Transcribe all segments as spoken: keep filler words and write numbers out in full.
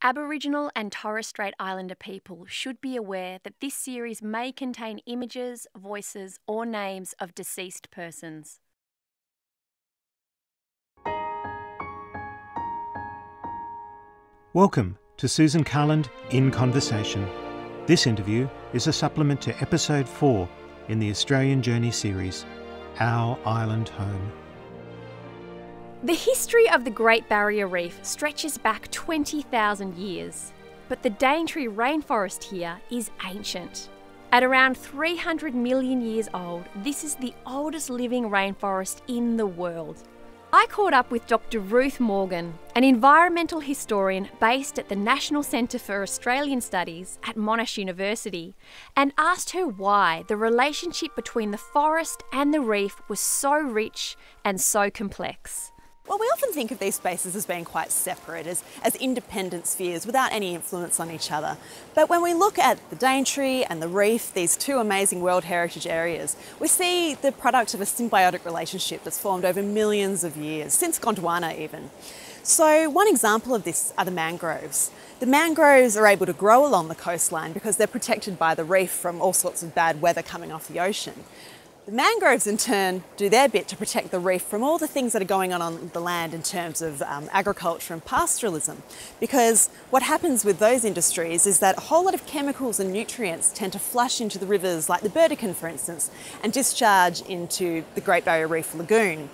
Aboriginal and Torres Strait Islander people should be aware that this series may contain images, voices, or names of deceased persons. Welcome to Susan Carland in Conversation. This interview is a supplement to episode four in the Australian Journey series, Our Island Home. The history of the Great Barrier Reef stretches back twenty thousand years, but the Daintree rainforest here is ancient. At around three hundred million years old, this is the oldest living rainforest in the world. I caught up with Doctor Ruth Morgan, an environmental historian based at the National Centre for Australian Studies at Monash University, and asked her why the relationship between the forest and the reef was so rich and so complex. Well, we often think of these spaces as being quite separate, as, as independent spheres without any influence on each other. But when we look at the Daintree and the reef, these two amazing World Heritage areas, we see the product of a symbiotic relationship that's formed over millions of years, since Gondwana even. So one example of this are the mangroves. The mangroves are able to grow along the coastline because they're protected by the reef from all sorts of bad weather coming off the ocean. The mangroves in turn do their bit to protect the reef from all the things that are going on on the land in terms of um, agriculture and pastoralism, because what happens with those industries is that a whole lot of chemicals and nutrients tend to flush into the rivers, like the Burdekin for instance, and discharge into the Great Barrier Reef lagoon.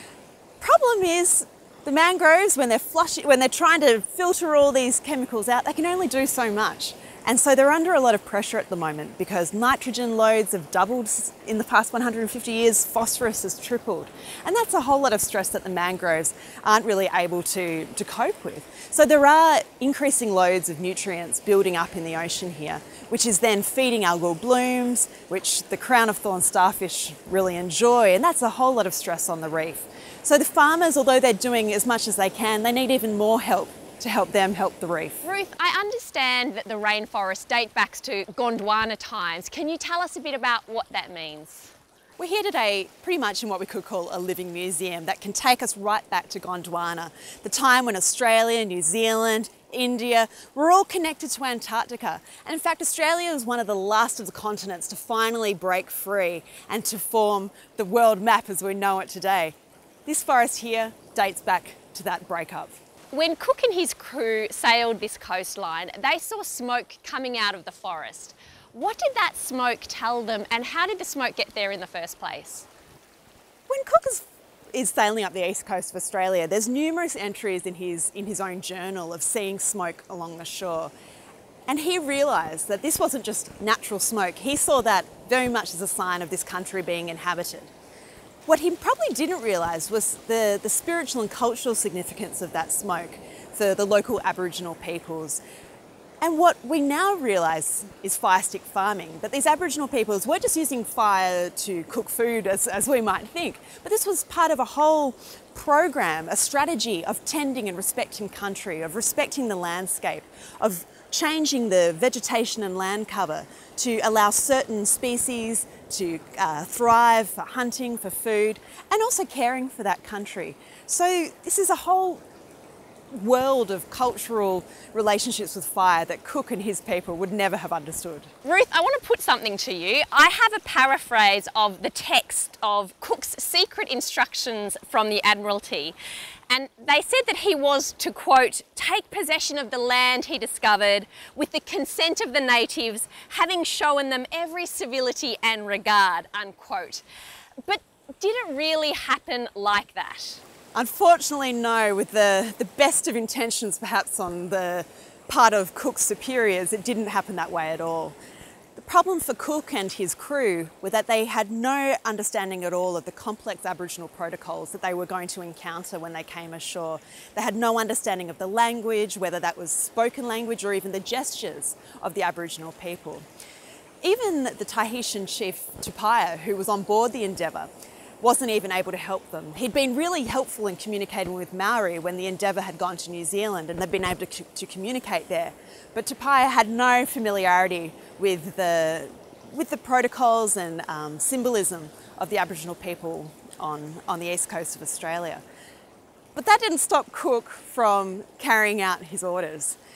Problem is, the mangroves, when they're flushing, when they're trying to filter all these chemicals out, they can only do so much. And so they're under a lot of pressure at the moment because nitrogen loads have doubled in the past one hundred fifty years, phosphorus has tripled. And that's a whole lot of stress that the mangroves aren't really able to, to cope with. So there are increasing loads of nutrients building up in the ocean here, which is then feeding algal blooms, which the crown of thorn starfish really enjoy, and that's a whole lot of stress on the reef. So the farmers, although they're doing as much as they can, they need even more help to help them help the reef. Ruth, I understand that the rainforest dates back to Gondwana times. Can you tell us a bit about what that means? We're here today pretty much in what we could call a living museum that can take us right back to Gondwana, the time when Australia, New Zealand, India were all connected to Antarctica. And in fact, Australia was one of the last of the continents to finally break free and to form the world map as we know it today. This forest here dates back to that breakup. When Cook and his crew sailed this coastline, they saw smoke coming out of the forest. What did that smoke tell them, and how did the smoke get there in the first place? When Cook is, is sailing up the east coast of Australia, there's numerous entries in his, in his own journal of seeing smoke along the shore. And he realised that this wasn't just natural smoke. He saw that very much as a sign of this country being inhabited. What he probably didn't realise was the, the spiritual and cultural significance of that smoke for the local Aboriginal peoples. And what we now realise is fire stick farming, that these Aboriginal peoples weren't just using fire to cook food as, as we might think, but this was part of a whole program, a strategy of tending and respecting country, of respecting the landscape, of changing the vegetation and land cover to allow certain species to uh, thrive for hunting, for food, and also caring for that country. So this is a whole world of cultural relationships with fire that Cook and his people would never have understood. Ruth, I want to put something to you. I have a paraphrase of the text of Cook's secret instructions from the Admiralty. And they said that he was to, quote, take possession of the land he discovered with the consent of the natives, having shown them every civility and regard, unquote. But did it really happen like that? Unfortunately, no. With the, the best of intentions perhaps on the part of Cook's superiors, it didn't happen that way at all. The problem for Cook and his crew was that they had no understanding at all of the complex Aboriginal protocols that they were going to encounter when they came ashore. They had no understanding of the language, whether that was spoken language or even the gestures of the Aboriginal people. Even the Tahitian chief Tupaia, who was on board the Endeavour, wasn't even able to help them. He'd been really helpful in communicating with Maori when the Endeavour had gone to New Zealand and they'd been able to, to communicate there. But Tupaia had no familiarity with the, with the protocols and um, symbolism of the Aboriginal people on, on the east coast of Australia. But that didn't stop Cook from carrying out his orders.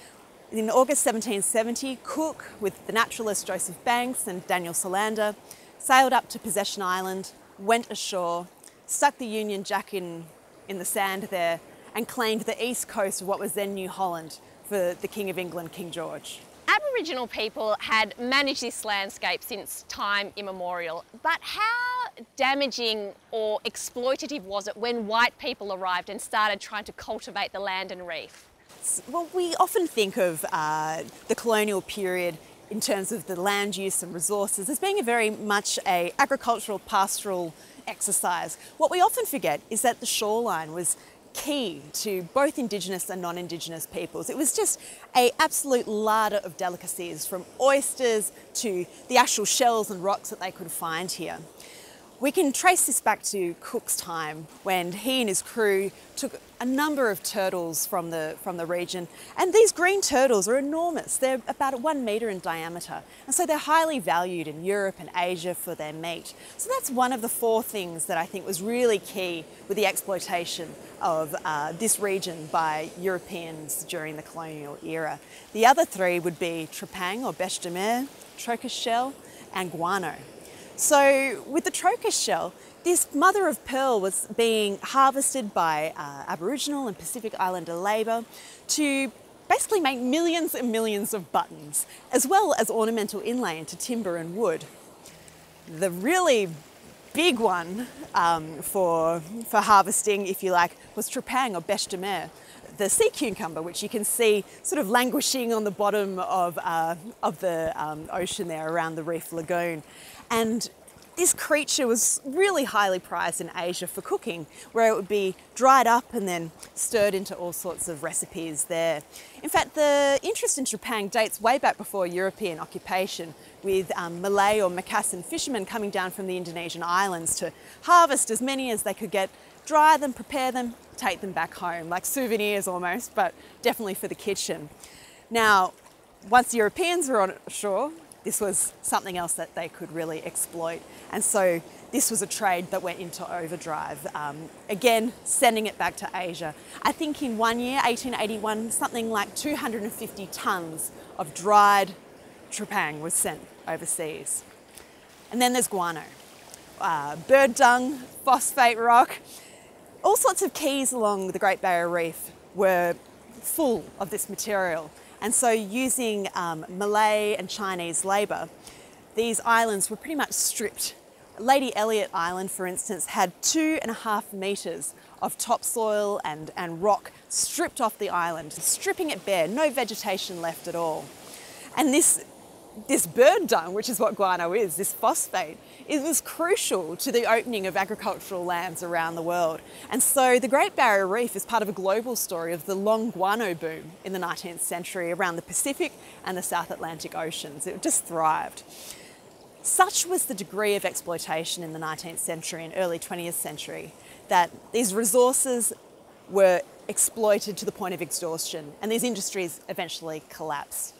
In August seventeen seventy, Cook, with the naturalists Joseph Banks and Daniel Solander, sailed up to Possession Island, went ashore, stuck the Union Jack in, in the sand there, and claimed the east coast of what was then New Holland for the King of England, King George. Aboriginal people had managed this landscape since time immemorial, but how damaging or exploitative was it when white people arrived and started trying to cultivate the land and reef? Well, we often think of uh, the colonial period in terms of the land use and resources as being a very much a agricultural pastoral exercise. What we often forget is that the shoreline was key to both Indigenous and non-Indigenous peoples. It was just an absolute larder of delicacies, from oysters to the actual shells and rocks that they could find here. We can trace this back to Cook's time, when he and his crew took a number of turtles from the, from the region, and these green turtles are enormous. They're about one metre in diameter, and so they're highly valued in Europe and Asia for their meat. So that's one of the four things that I think was really key with the exploitation of uh, this region by Europeans during the colonial era. The other three would be trepang or bêche de mer, trocus shell, and guano. So with the trocus shell, this mother of pearl was being harvested by uh, Aboriginal and Pacific Islander labour to basically make millions and millions of buttons, as well as ornamental inlay into timber and wood. The really big one um, for, for harvesting, if you like, was trepang or bêche de mer, the sea cucumber, which you can see sort of languishing on the bottom of, uh, of the um, ocean there around the reef lagoon. And this creature was really highly prized in Asia for cooking, where it would be dried up and then stirred into all sorts of recipes there. In fact, the interest in trepang dates way back before European occupation, with um, Malay or Macassan fishermen coming down from the Indonesian islands to harvest as many as they could get, dry them, prepare them, take them back home, like souvenirs almost, but definitely for the kitchen. Now, once the Europeans were on shore, this was something else that they could really exploit. And so this was a trade that went into overdrive. Um, again, sending it back to Asia. I think in one year, eighteen eighty-one, something like two hundred fifty tonnes of dried trepang was sent overseas. And then there's guano. Uh, bird dung, phosphate rock, all sorts of keys along the Great Barrier Reef were full of this material. And so using um, Malay and Chinese labour, these islands were pretty much stripped. Lady Elliot Island, for instance, had two and a half metres of topsoil and, and rock stripped off the island, stripping it bare, no vegetation left at all. And this, this bird dung, which is what guano is, this phosphate, it was crucial to the opening of agricultural lands around the world. And so the Great Barrier Reef is part of a global story of the long guano boom in the nineteenth century around the Pacific and the South Atlantic Oceans. It just thrived. Such was the degree of exploitation in the nineteenth century and early twentieth century that these resources were exploited to the point of exhaustion, and these industries eventually collapsed.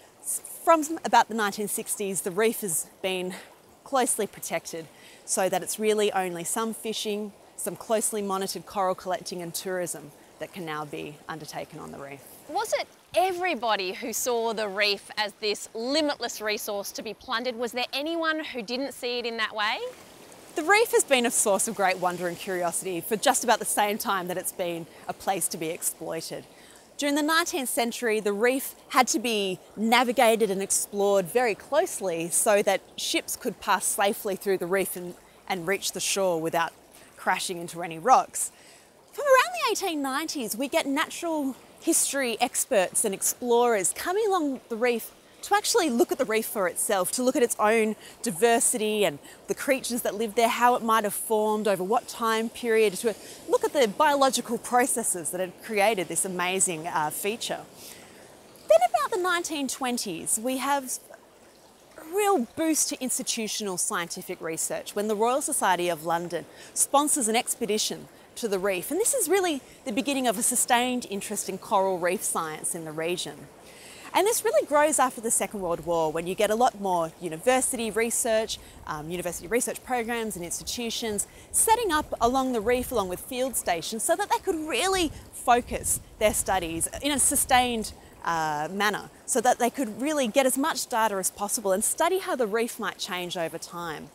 From about the nineteen sixties, the reef has been closely protected so that it's really only some fishing, some closely monitored coral collecting and tourism that can now be undertaken on the reef. Was it everybody who saw the reef as this limitless resource to be plundered? Was there anyone who didn't see it in that way? The reef has been a source of great wonder and curiosity for just about the same time that it's been a place to be exploited. During the nineteenth century, the reef had to be navigated and explored very closely so that ships could pass safely through the reef and, and reach the shore without crashing into any rocks. From around the eighteen nineties, we get natural history experts and explorers coming along the reef to actually look at the reef for itself, to look at its own diversity and the creatures that live there, how it might have formed, over what time period, to look at the biological processes that had created this amazing uh, feature. Then about the nineteen twenties, we have a real boost to institutional scientific research when the Royal Society of London sponsors an expedition to the reef. And this is really the beginning of a sustained interest in coral reef science in the region. And this really grows after the Second World War, when you get a lot more university research, um, university research programs and institutions setting up along the reef along with field stations so that they could really focus their studies in a sustained uh, manner so that they could really get as much data as possible and study how the reef might change over time.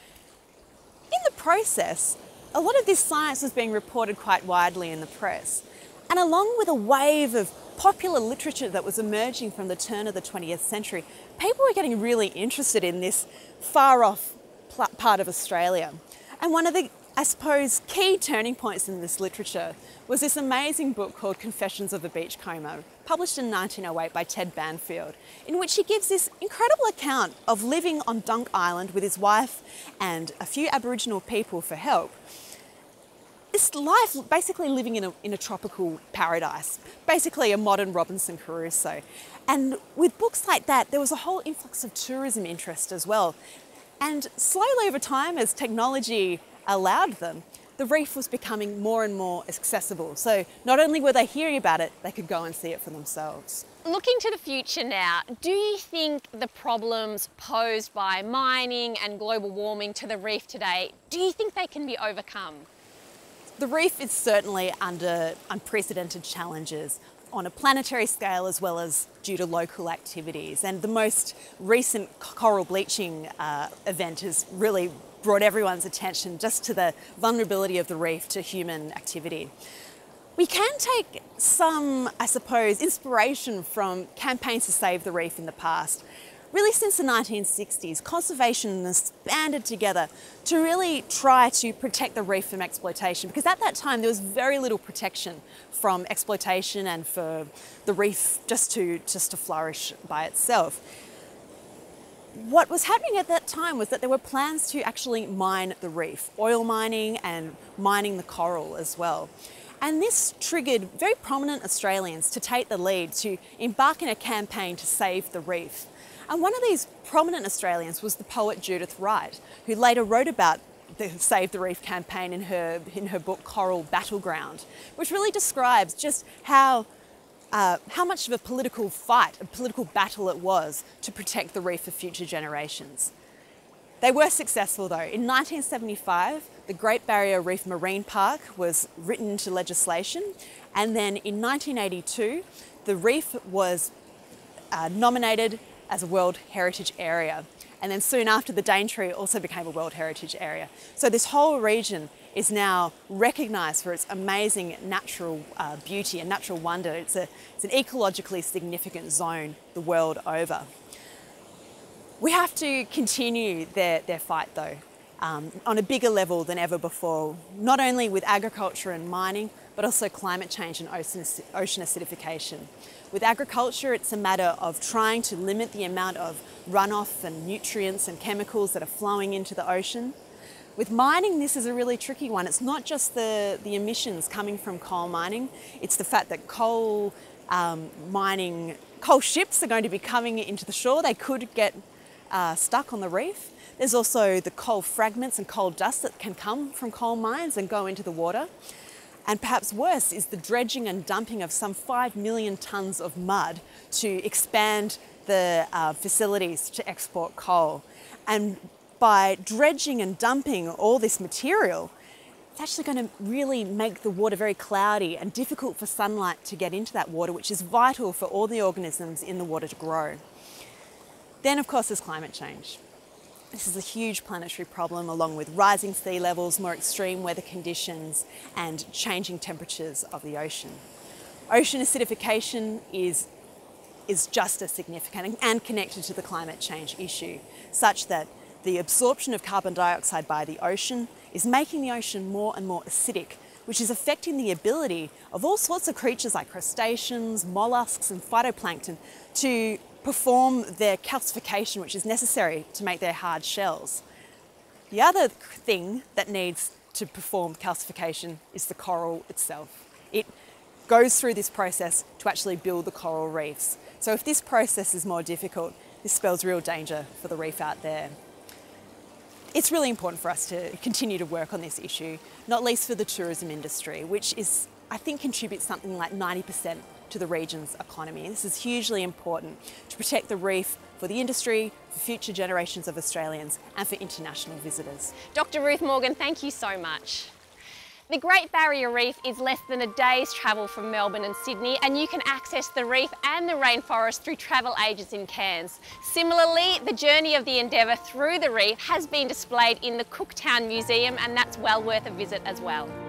In the process, a lot of this science was being reported quite widely in the press. And along with a wave of popular literature that was emerging from the turn of the twentieth century, people were getting really interested in this far-off part of Australia. And one of the, I suppose, key turning points in this literature was this amazing book called Confessions of a Beachcomber, published in nineteen oh eight by Ted Banfield, in which he gives this incredible account of living on Dunk Island with his wife and a few Aboriginal people for help. This life basically living in a, in a tropical paradise, basically a modern Robinson Crusoe. And with books like that, there was a whole influx of tourism interest as well. And slowly over time, as technology allowed them, the reef was becoming more and more accessible. So not only were they hearing about it, they could go and see it for themselves. Looking to the future now, do you think the problems posed by mining and global warming to the reef today, do you think they can be overcome? The reef is certainly under unprecedented challenges on a planetary scale as well as due to local activities. And the most recent coral bleaching uh, event has really brought everyone's attention just to the vulnerability of the reef to human activity. We can take some, I suppose, inspiration from campaigns to save the reef in the past. Really, since the nineteen sixties, conservationists banded together to really try to protect the reef from exploitation, because at that time there was very little protection from exploitation and for the reef just to, just to flourish by itself. What was happening at that time was that there were plans to actually mine the reef, oil mining and mining the coral as well. And this triggered very prominent Australians to take the lead, to embark in a campaign to save the reef. And one of these prominent Australians was the poet Judith Wright, who later wrote about the Save the Reef campaign in her, in her book Coral Battleground, which really describes just how, uh, how much of a political fight, a political battle it was to protect the reef for future generations. They were successful though. In nineteen seventy-five, the Great Barrier Reef Marine Park was written into legislation, and then in nineteen eighty-two, the reef was uh, nominated as a World Heritage Area. And then soon after, the Daintree also became a World Heritage Area. So this whole region is now recognised for its amazing natural uh, beauty and natural wonder. It's, a, it's an ecologically significant zone the world over. We have to continue their, their fight though, um, on a bigger level than ever before, not only with agriculture and mining, but also climate change and ocean, ocean acidification. With agriculture, it's a matter of trying to limit the amount of runoff and nutrients and chemicals that are flowing into the ocean. With mining, this is a really tricky one. It's not just the, the emissions coming from coal mining, it's the fact that coal um, mining, coal ships are going to be coming into the shore. They could get uh, stuck on the reef. There's also the coal fragments and coal dust that can come from coal mines and go into the water. And perhaps worse is the dredging and dumping of some five million tonnes of mud to expand the uh, facilities to export coal. And by dredging and dumping all this material, it's actually going to really make the water very cloudy and difficult for sunlight to get into that water, which is vital for all the organisms in the water to grow. Then, of course, there's climate change. This is a huge planetary problem, along with rising sea levels, more extreme weather conditions, and changing temperatures of the ocean. Ocean acidification is, is just as significant and connected to the climate change issue, such that the absorption of carbon dioxide by the ocean is making the ocean more and more acidic, which is affecting the ability of all sorts of creatures like crustaceans, mollusks, and phytoplankton to perform their calcification, which is necessary to make their hard shells. The other thing that needs to perform calcification is the coral itself. It goes through this process to actually build the coral reefs. So if this process is more difficult, this spells real danger for the reef out there. It's really important for us to continue to work on this issue, not least for the tourism industry, which is, I think, contributes something like ninety percent to the region's economy. This is hugely important to protect the reef for the industry, for future generations of Australians, and for international visitors. Doctor Ruth Morgan, thank you so much. The Great Barrier Reef is less than a day's travel from Melbourne and Sydney, and you can access the reef and the rainforest through travel agents in Cairns. Similarly, the journey of the Endeavour through the reef has been displayed in the Cooktown Museum, and that's well worth a visit as well.